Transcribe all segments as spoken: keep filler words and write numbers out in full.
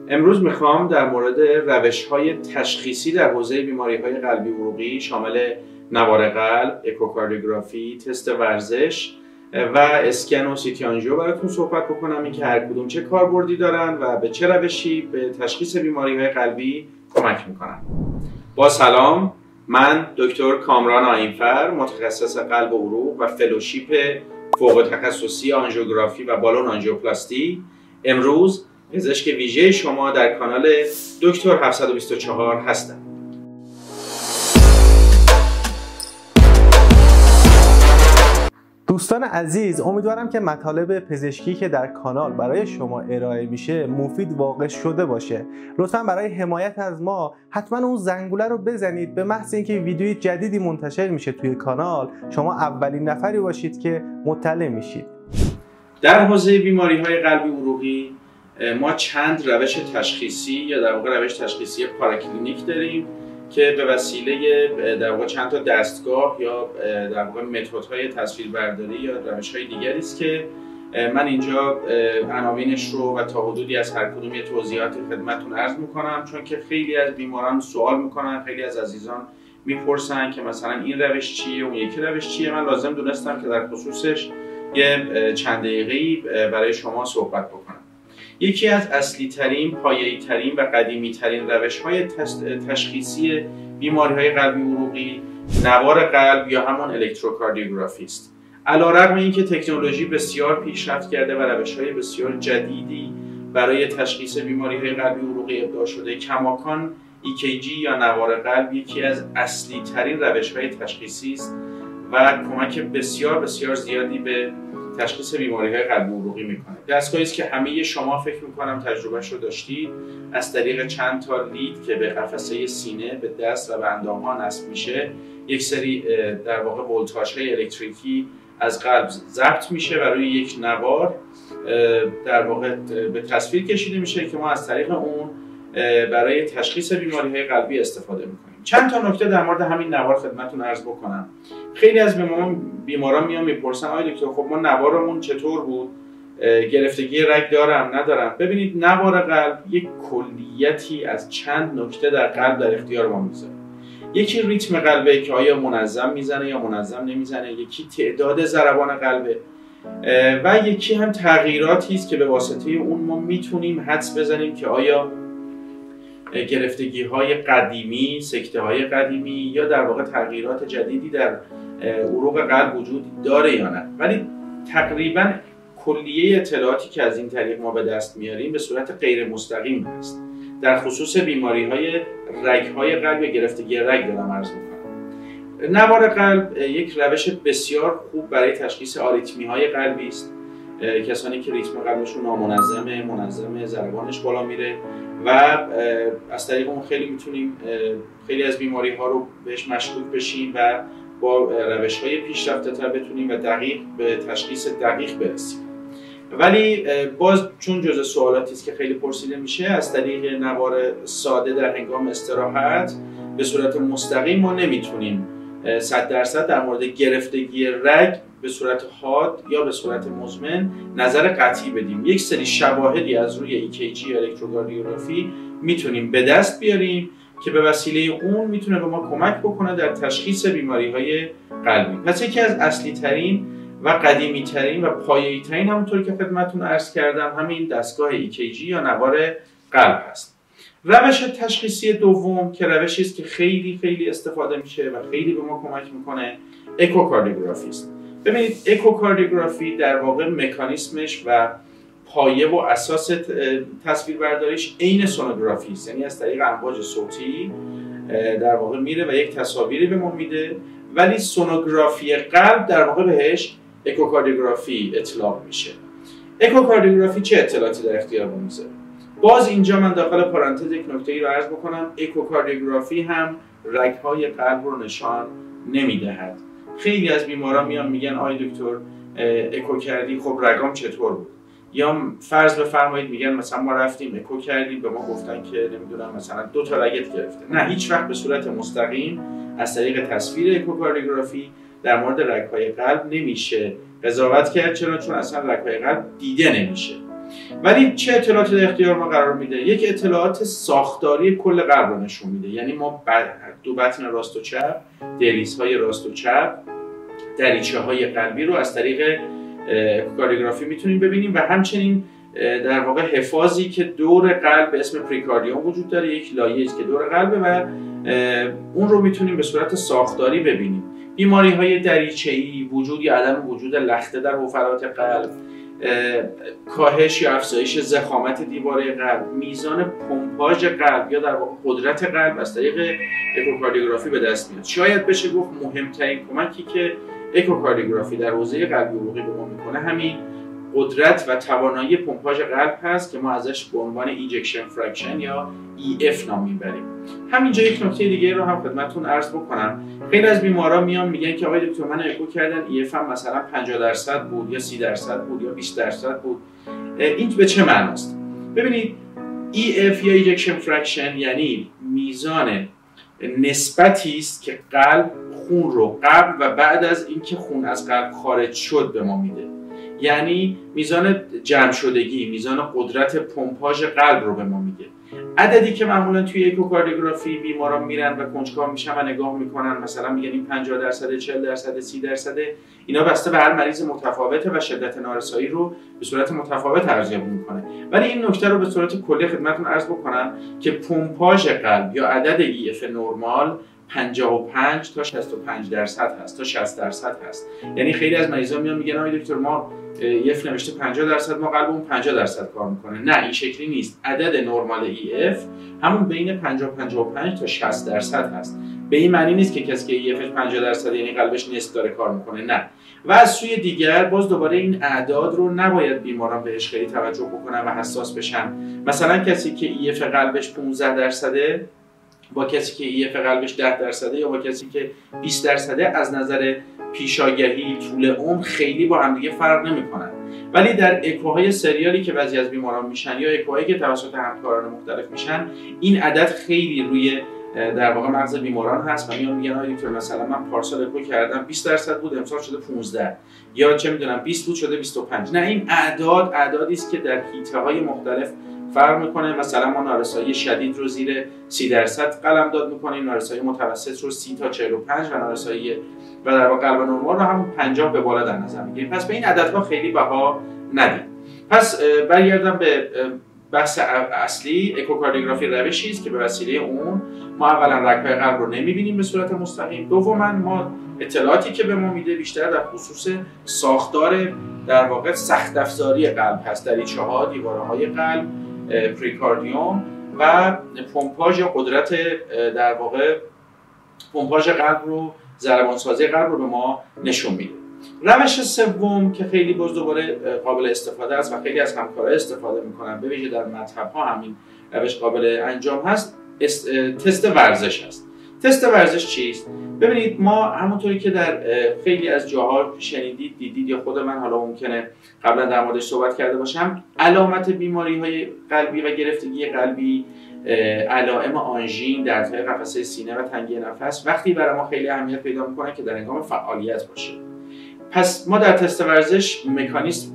امروز میخوام در مورد روش‌های تشخیصی در حوزه بیماری‌های قلبی عروقی شامل نوار قلب، اکوکاردیوگرافی، تست ورزش و اسکن و سی تی آنژیو براتون صحبت بکنم، این که هر کدوم چه کاربردی دارن و به چه روشی به تشخیص بیماری‌های قلبی کمک میکنن. با سلام، من دکتر کامران آیین‌فر، متخصص قلب و عروق و فلوشیپ فوق تخصصی آنژیوگرافی و بالون آنژیوپلاستی، امروز پزشک ویژه شما در کانال دکتر هفتصد و بیست و چهار هستم. دوستان عزیز، امیدوارم که مطالب پزشکی که در کانال برای شما ارائه میشه مفید واقع شده باشه. لطفا برای حمایت از ما حتما اون زنگوله رو بزنید. به محض اینکه ویدیوی جدیدی منتشر میشه توی کانال، شما اولین نفری باشید که مطلع میشید. در حوزه بیماری‌های قلبی عروقی ما چند روش تشخیصی یا در واقع روش تشخیصی پاراکلینیک داریم که به وسیله در واقع چند تا دستگاه یا در واقع متدهای تصویربرداری یا روش‌های دیگری است که من اینجا عناوینش رو و تا حدودی از هر کدوم یه توضیحاتی خدمتتون عرض می‌کنم، چون که خیلی از بیماران سوال می‌کنن، خیلی از عزیزان میپرسن که مثلا این روش چیه، اون یکی روش چیه. من لازم دونستم که در خصوصش یه چند دقیقه‌ای برای شما صحبت بکنم. یکی از اصلی ترین، پایه‌ای ترین و قدیمی ترین روش‌های تشخیصی بیماری‌های قلبی عروقی نوار قلب یا همون الکتروکاردیوگرافی است. علی‌رغم اینکه تکنولوژی بسیار پیشرفت کرده و روش‌های بسیار جدیدی برای تشخیص بیماری‌های قلبی عروقی ابداع شده، کماکان ای کی جی یا نوار قلب یکی از اصلی ترین روش‌های تشخیصی است و کمک بسیار بسیار زیادی به تشخیص بیماری‌های قلبی عروقی میکنه. دستگاهی است که همه شما فکر میکنم تجربهش رو داشتید، از طریق چند تا لید که به قفسه سینه، به دست و به اندام‌ها نصب میشه، یک سری در واقع ولتاژهای الکتریکی از قلب ضبط میشه و روی یک نوار در واقع به تصویر کشیده میشه که ما از طریق اون برای تشخیص بیماری‌های قلبی استفاده میکنیم. چند تا نکته در مورد همین نوار خدمتتون عرض بکنم. خیلی از بیماران بیماران میان میپرسن آقای دکتر خب ما نوارمون چطور بود؟ گرفتگی رگ دارم ندارم؟ ببینید، نوار قلب یک کلیتی از چند نکته در قلب در اختیار ما میذاره. یکی ریتم قلبه که آیا منظم میزنه یا منظم نمیزنه، یکی تعداد ضربان قلبه و یکی هم تغییراتی است که به واسطه اون ما میتونیم حدس بزنیم که آیا گرفتگی های قدیمی، سکته های قدیمی یا در واقع تغییرات جدیدی در عروق قلب وجود داره یا نه. ولی تقریبا کلیه اطلاعاتی که از این طریق ما به دست میاریم به صورت غیر مستقیم هست. در خصوص بیماری های رگ های قلب یا گرفتگی رگ دارم عرض میکنم. نوار قلب یک روش بسیار خوب برای تشخیص آریتمی های قلبی است. کسانی که ریتم قلبشون نامنظمه، منظمه، ضربانش بالا میره و از طریق اون خیلی میتونیم خیلی از بیماری ها رو بهش مشکوک بشیم و با روش های پیشرفته تر بتونیم و دقیق به تشخیص دقیق برسیم. ولی باز چون جزء سوالاتی است که خیلی پرسیده میشه، از طریق نوار ساده در هنگام استراحت به صورت مستقیم ما نمیتونیم صد درصد در مورد گرفتگی رگ به صورت حاد یا به صورت مزمن نظر قطعی بدیم. یک سری شواهدی از روی ای کی جی یا الکتروکاردیوگرافی میتونیم به دست بیاریم که به وسیله اون میتونه به ما کمک بکنه در تشخیص بیماری‌های قلبی. پس یکی از اصلی ترین و قدیمی ترین و پایه‌ای ترین، همونطور که خدمتتون عرض کردم، همین دستگاه ای کی جی یا نوار قلب هست. روش تشخیصی دوم که روشی است که خیلی خیلی استفاده میشه و خیلی به ما کمک میکنه، اکوکاردیوگرافی است. ببینید، اکوکاردیوگرافی در واقع مکانیسمش و پایه و اساس تصویربرداریش عین سونوگرافی است، یعنی از طریق امواج صوتی در واقع میره و یک تصاویری به ما میده، ولی سونوگرافی قلب در واقع بهش اکوکاردیوگرافی اطلاق میشه. اکوکاردیوگرافی چه اطلاعاتی در اختیار ما میذاره؟ باز اینجا من داخل پرانتز یک نکته ای رو عرض بکنم، اکوکاردیوگرافی هم رگ‌های قلب رو نشان نمیدهد. خیلی از بیماران میان میگن آی دکتر اکو کردی، خب رگام چطور بود؟ یا فرض بفرمایید میگن مثلا ما رفتیم اکو کردیم، به ما گفتن که نمیدونم مثلا دو تا رگت گرفته. نه، هیچ وقت به صورت مستقیم از طریق تصویر اکوکاردیوگرافی در مورد رگ‌های قلب نمیشه قضاوت کرد. چرا؟ چون اصلا رگ‌های قلب دیده نمیشه. ولی چه اطلاعاتی در اختیار ما قرار میده؟ یک اطلاعات ساختاری کل قلب رو نشون میده. یعنی ما دو بطن راست و چپ، دهلیزهای راست و چپ، دریچه های قلبی رو از طریق اکوکاردیوگرافی میتونیم ببینیم و همچنین در واقع حفاظی که دور قلب به اسم پریکاردیوم وجود داره، یک لایه‌ای که دور قلبه و اون رو میتونیم به صورت ساختاری ببینیم. بیماری های دریچه‌ای، وجود یا عدم وجود لخته در حفرات قلب، کاهش یا افزایش ضخامت دیواره قلب، میزان پمپاژ قلب یا در واقع قدرت قلب از طریق اکوکاردیوگرافی به دست میاد. شاید بشه گفت مهمترین کمکی که اکوکاردیوگرافی در حوزه قلبی عروقی به ما میکنه همین قدرت و توانایی پمپاژ قلب هست که ما ازش به عنوان ایجکشن فرکشن یا ای اف نام میبریم. همینجا یک نکته دیگه رو هم خدمتتون عرض بکنم. خیلی از بیمارا میان میگن که آقای دکتر من اکو کردن ای اف هم مثلا پنجاه درصد بود یا سی درصد بود یا بیست درصد بود. این به چه معناست؟ ببینید ای اف یا ایجکشن فرکشن یعنی میزان نسبتی است که قلب خون رو قبل و بعد از اینکه خون از قلب خارج شد به ما میده. یعنی میزان جمع شدگی، میزان قدرت پمپاژ قلب رو به ما میگه. عددی که معمولا توی اکوکاردیوگرافی بیماران میرن و کنجکاو میشن و نگاه میکنن، مثلا میگن این پنجاه درصد، چهل درصد، سی درصد، اینا بسته به هر مریض متفاوته و شدت نارسایی رو به صورت متفاوت ارزیابی میکنه. ولی این نکته رو به صورت کلی خدمتتون عرض بکنم که پمپاژ قلب یا عدد ای اف نرمال پنجاه و پنج تا شصت و پنج درصد هست تا شصت درصد هست. یعنی خیلی از مریضا میان میگن آقای دکتر ما ای اف نوشته پنجاه درصد، ما قلبمون پنجاه درصد کار میکنه. نه، این شکلی نیست. عدد نرمال ای اف همون بین پنجاه و پنجاه و پنج تا شصت درصد هست. به این معنی نیست که کسی که ای افش پنجاه درصد یعنی قلبش نصف داره کار میکنه. نه. و از سوی دیگر باز دوباره این اعداد رو نباید بیماران بهش خیلی توجه بکنن و حساس بشن. مثلا کسی که ای اف قلبش پانزده درصده با کسی که ای اف قلبش ده درصده یا با کسی که بیست درصده از نظر پیشاگهی، طول عمر خیلی با هم دیگه فرق نمی‌کنن. ولی در اکوهای سریالی که بعضی از بیماران میشن یا اکوهایی که توسط همکاران مختلف میشن، این عدد خیلی روی در واقع مغز بیماران هست و میان میگن آقای دکتر مثلا من پارسال اکو کردم بیست درصد بود، امسال شده پانزده، یا چه میدونم بیست بود شده بیست و پنج. نه، این اعداد اعدادی است که در حیطه‌های مختلف فرق میکنه. مثلا ما نارسایی شدید رو زیر سی درصد قلمداد میکنیم، نارسایی متوسط رو سی تا چهل و پنج و نارسایی و در واقع قلب نرمال رو همون پنجاه به بالا در نظر میگیریم. پس به این عددها خیلی بها ندید. پس برگردم به بحث اصلی. اکوکاردیوگرافی روشی است که به وسیله اون ما اولا رگ‌های قلب رو نمیبینیم به صورت مستقیم، دوما ما اطلاعاتی که به ما میده بیشتر در خصوص ساختار در واقع سخت افزاری قلب هست، دریچه‌ها، دیواره‌های قلب، پریکاردیوم و پمپاژ یا قدرت در واقع پمپاژ قلب رو، ضربانسازی قلب رو به ما نشون میده. روش سوم که خیلی باز دوباره قابل استفاده است و خیلی از همکارا استفاده میکنن، به ویژه در مطب‌ها همین روش قابل انجام هست، تست ورزش است. تست ورزش چیست؟ ببینید ما همونطوری که در خیلی از جاها شنیدید، دیدید یا خود من حالا ممکنه قبلا در موردش صحبت کرده باشم، علامت بیماری‌های قلبی و گرفتگی قلبی، علائم آنژین، دردهای قفسه سینه و تنگی نفس وقتی برای ما خیلی اهمیت پیدا می‌کنه که در هنگام فعالیت باشه. پس ما در تست ورزش مکانیزم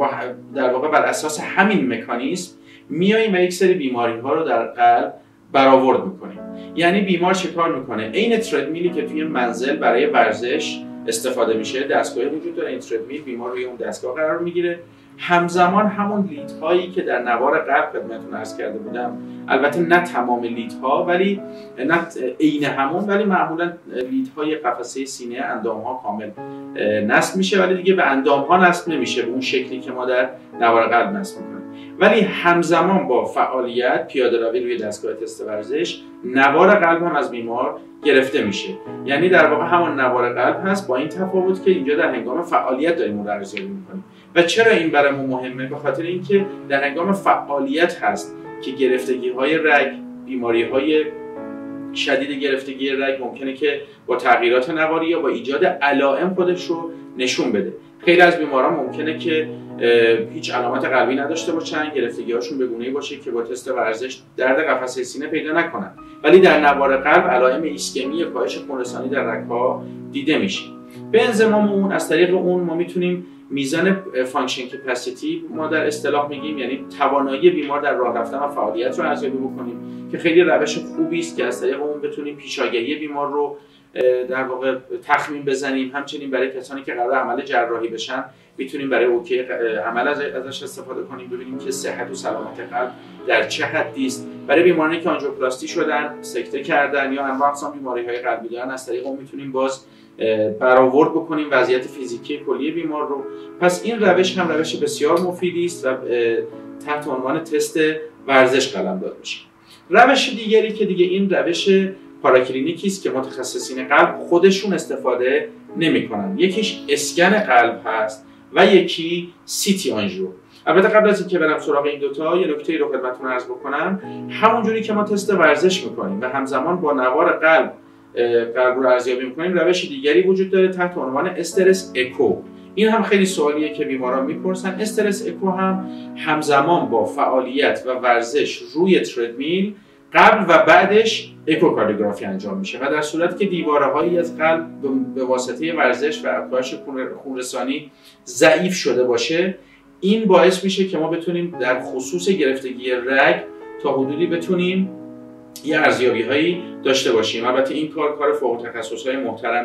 در واقع بر اساس همین مکانیزم میاییم و یک سری بیماری‌ها رو در قلب برآورد میکنیم. یعنی بیمار چه کار میکنه؟ عین تردمیلی که توی منزل برای ورزش استفاده میشه، دستگاهی وجود داره، این تردمیل بیمار روی اون دستگاه قرار میگیره، همزمان همون لیدهایی که در نوار قلب خدمتتون عرض کرده بودم، البته نه تمام لیدها ولی نه عین همون، ولی معمولا لیدهای قفسه سینه اندامها کامل نصب میشه، ولی دیگه به اندامها نصب نمیشه به اون شکلی که ما در نوار قلب نصب میکنیم. ولی همزمان با فعالیت پیاده روی روی دستگاه تست ورزش، نوار قلب هم از بیمار گرفته میشه. یعنی در واقع همون نوار قلب هست، با این تفاوت که اینجا در هنگام فعالیت داریم اون رو ارزیابی میکنیم. و چرا این برامون مهمه؟ به خاطر اینکه در هنگام فعالیت هست که گرفتگی های رگ، بیماری های شدید گرفتگی رگ ممکنه که با تغییرات نواری یا با ایجاد علائم خودش رو نشون بده. خیلی از بیماران ممکنه که هیچ علامت قلبی نداشته باشن، گرفتگی هاشون به گونه‌ای باشه که با تست ورزش درد قفسه سینه پیدا نکنن، ولی در نوار قلب علائم ایسکمی کاهش خون رسانی در رگ‌ها دیده میشه. به انضمام اون، از طریق اون ما میتونیم میزان فانکشن کپاسیتی ما در اصطلاح میگیم، یعنی توانایی بیمار در راه رفتن و فعالیت رو ارزیابی بکنیم که خیلی روش خوبی است که از طریق اون بتونیم پیشاگهی بیمار رو در واقع تخمین بزنیم. همچنین برای کسانی که قرار عمل جراحی بشن میتونیم برای اوکی عمل ازش استفاده کنیم، ببینیم که صحت و سلامت قلب در چه حدی است. برای بیمارانی که آنژیوپلاستی شدن، سکته کردن یا انواع اقسام بیماری‌های قلبی دارن، از طریق اون میتونیم باز برآورد بکنیم وضعیت فیزیکی کلی بیمار رو. پس این روش هم روش بسیار مفیدی است و تحت عنوان تست ورزش قلمداد میشه. روش دیگری که دیگه این روش پاراکلینیکی است که متخصصین قلب خودشون استفاده نمی‌کنن. یکیش اسکن قلب هست و یکی سی تی آنژیو. البته قبل از اینکه برم سراغ این دوتا یه نکته رو خدمتتون عرض بکنم. همونجوری که ما تست ورزش می‌کنیم و همزمان با نوار قلب قلب رو ارزیابی می‌کنیم، روش دیگری وجود داره تحت عنوان استرس اکو. این هم خیلی سوالیه که بیماران میپرسن. استرس اکو هم همزمان با فعالیت و ورزش روی تردمیل قبل و بعدش اکوکاردیوگرافی انجام میشه و در صورتی که دیواره‌هایی از قلب به واسطه ورزش و کاهش خونرسانی ضعیف شده باشه، این باعث میشه که ما بتونیم در خصوص گرفتگی رگ تا حدودی بتونیم یه ارزیابی‌هایی داشته باشیم. البته این کار کار فوق تخصص‌های محترم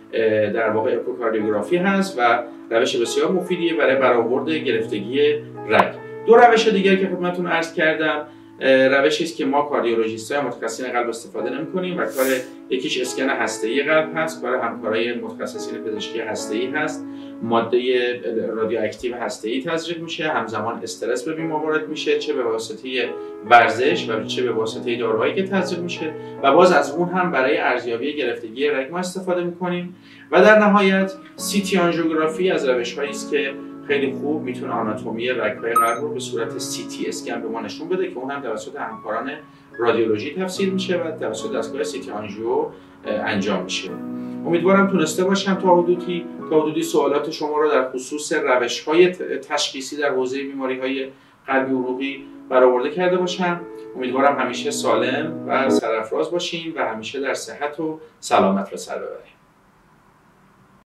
در واقع اکوکاردیوگرافی هست و روش بسیار مفیدیه برای برآورد گرفتگی رگ. دو روش دیگری که خدمتتون عرض کردم روشی است که ما کاردیولوژیست‌های متخصصین قلب استفاده نمی‌کنیم و کار یکیش اسکن هسته‌ای قلب هست، کار همکارای متخصصین پزشکی هسته‌ای هست. ماده رادیواکتیو هسته‌ای تزریق میشه، همزمان استرس به بیمار وارد میشه، چه به واسطه ورزش و چه به واسطه داروهایی که تزریق میشه و باز از اون هم برای ارزیابی گرفتگی رگ ما استفاده می‌کنیم. و در نهایت سی تی آنژیوگرافی از روش‌هایی است که خیلی خوب میتونه آناتومی رگ‌های قلب رو به صورت سی تی اسکن به ما نشون بده که اون هم توسط همکاران رادیولوژی تفسیر میشه و توسط دستگاه سی تی آنژیو انجام میشه. امیدوارم تونسته باشم تا حدودی تا حدودی سوالات شما رو در خصوص روش‌های تشخیصی در حوزه بیماری‌های قلبی عروقی برآورده کرده باشم. امیدوارم همیشه سالم و سرافراز باشین و همیشه در صحت و سلامت به سر ببرین.